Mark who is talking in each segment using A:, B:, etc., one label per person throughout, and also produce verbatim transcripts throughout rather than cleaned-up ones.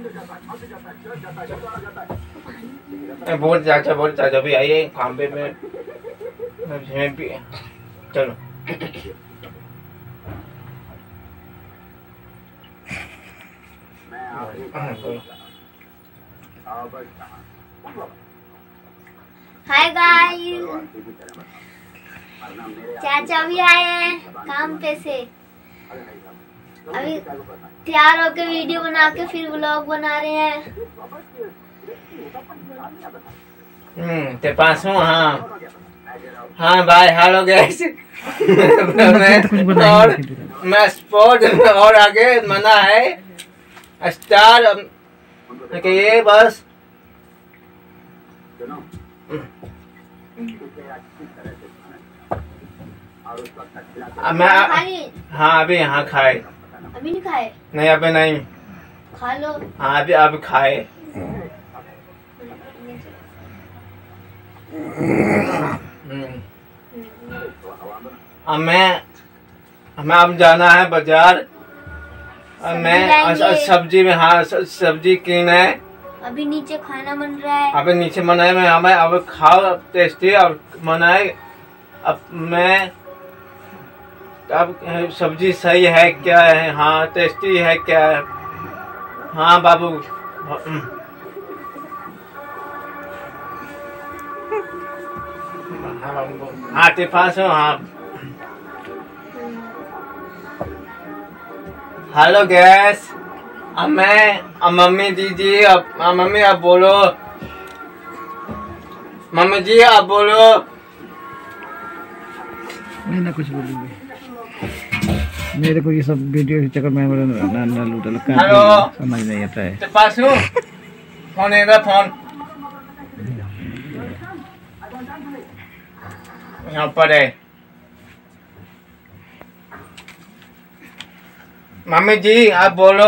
A: बोल चाचा बोल चाचा भी आइए खांबे में भी चलो।
B: हाय गाइस, चाचा भी आए हैं काम पे से। अभी तैयार होके वीडियो बना के फिर व्लॉग बना रहे हैं।
A: हम्म ते पास हूँ। हाँ हाँ भाई हेलो गाइस। और मैं स्पोर्ट और आगे मना है स्टार के ये बस मैं। हाँ अभी यहाँ खाए।
B: अभी नहीं खाए?
A: नहीं अभी नहीं।
B: खा लो।
A: हाँ अभी अभी खाए। अब मैं हमें अब जाना है बाजार। मैं सब्जी में हाँ सब्जी कीना है।
B: अभी नीचे खाना बन रहा है।
A: अभी नीचे मनाए में हमें अब खाओ टेस्टी और मनाए। अब मैं अब सब्जी सही है क्या है? हाँ टेस्टी है क्या है? हाँ बाबू। हाँ टिफास हो। हाँ हेलो गैस। अब मैं अब मम्मी दीजिए। अब मम्मी आप बोलो। मम्मी जी आप बोलो।
C: मैं ना कुछ बोलूँगी। मेरे को ये सब वीडियो के चक्कर में ना ना लूटल समझ नहीं आता है।
A: पास हूँ फोन है फोन यहाँ पर है। मम्मी जी आप बोलो।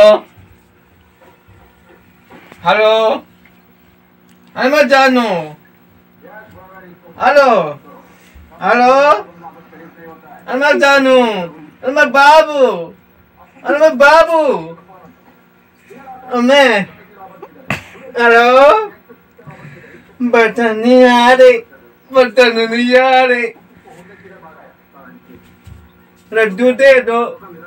A: हेलो अरे मैं जानू। हेलो हेलो अरे मैं जानू। अरे मैं बाबू। अरे मैं बाबू मैं। हेलो बटन नहीं आ रही। बटन नहीं आ रही। लड्डू दे दो।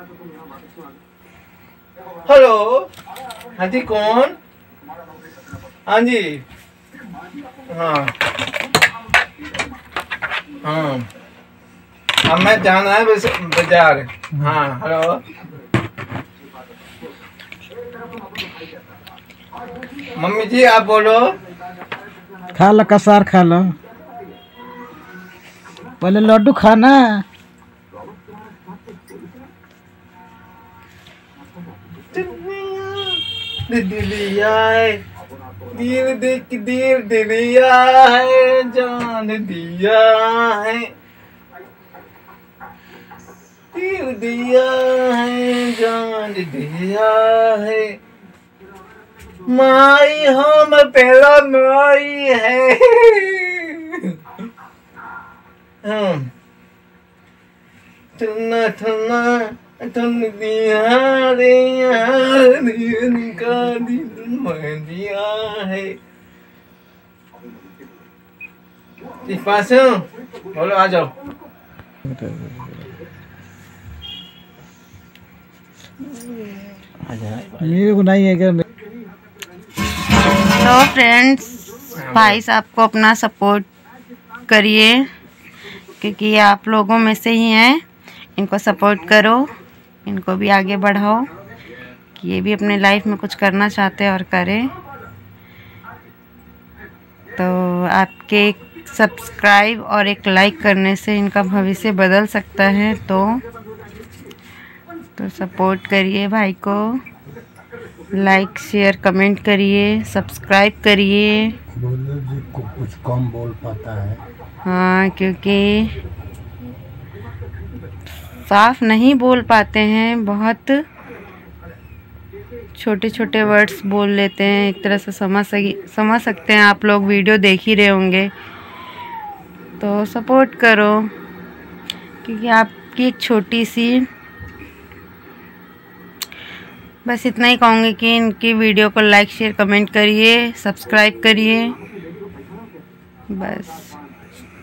A: हेलो हाँ जी कौन? हाँ जी हाँ हाँ अब मैं जाना है बस बाजार। हाँ हेलो मम्मी जी आप बोलो।
C: खा लो कसार खा लो। पहले लड्डू खाना।
A: दिलिया है दिल देख दिल दिलिया है जान दिया है। दिल दिया है जान दिया है। माई हम पहला माई है। थुना थुना तुम दिया रे यार का दिल में दिया है। पास बोलो आ जाओ।
C: मेरे को नहीं है क्या?
D: तो फ्रेंड्स भाई साहब को अपना सपोर्ट करिए क्योंकि ये आप लोगों में से ही हैं। इनको सपोर्ट करो, इनको भी आगे बढ़ाओ कि ये भी अपने लाइफ में कुछ करना चाहते हैं और करें। तो आपके सब्सक्राइब और एक लाइक करने से इनका भविष्य बदल सकता है। तो तो सपोर्ट करिए भाई को। लाइक शेयर कमेंट करिए, सब्सक्राइब करिए।
C: बोलो जी को कुछ कम बोल पाता है।
D: हाँ क्योंकि साफ नहीं बोल पाते हैं, बहुत छोटे छोटे वर्ड्स बोल लेते हैं। एक तरह से समझ सकी समझ सकते हैं आप लोग, वीडियो देख ही रहे होंगे। तो सपोर्ट करो क्योंकि आपकी एक छोटी सी बस इतना ही कहूँगी कि इनकी वीडियो को लाइक शेयर कमेंट करिए, सब्सक्राइब करिए बस।